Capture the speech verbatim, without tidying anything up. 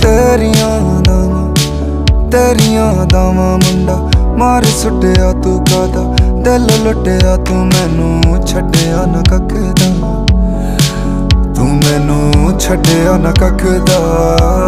तेरियां दावां तेरियां दावां मुंडा मार सुटिया तू कादा दिल लुटिया तू मैनू छड्डिया ना कख दा तू मैनू छड्डिया ना कख दा।